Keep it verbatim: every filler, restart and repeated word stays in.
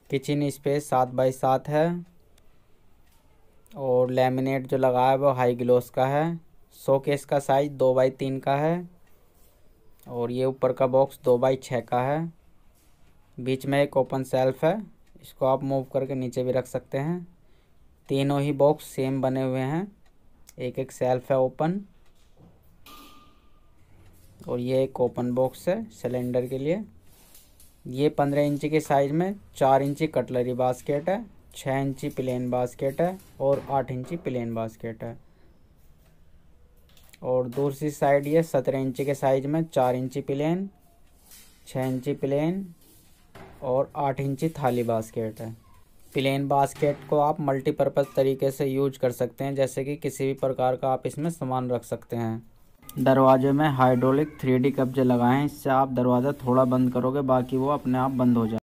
Kitchen space सात by सात है और लैमिनेट जो लगा है वो हाई ग्लोस का है। शोकेस का साइज दो बाई तीन का है और ये ऊपर का बॉक्स दो बाई छः का है। बीच में एक ओपन शेल्फ है, इसको आप मूव करके नीचे भी रख सकते हैं। तीनों ही बॉक्स सेम बने हुए हैं, एक एक शेल्फ है ओपन। और ये एक ओपन बॉक्स है सिलेंडर के लिए। ये पंद्रह इंची के साइज में चार इंची कटलरी बास्केट है, छः इंची प्लेन बास्केट है और आठ इंची प्लेन बास्केट है। और दूसरी साइड ये सत्रह इंची के साइज में चार इंची प्लेन, छः इंची प्लेन और आठ इंची थाली बास्केट है। प्लेन बास्केट को आप मल्टीपर्पज़ तरीके से यूज कर सकते हैं, जैसे कि किसी भी प्रकार का आप इसमें सामान रख सकते हैं। दरवाजे में हाइड्रोलिक थ्री डी कब्जे लगाएं, इससे आप दरवाज़ा थोड़ा बंद करोगे, बाकी वो अपने आप बंद हो जाए।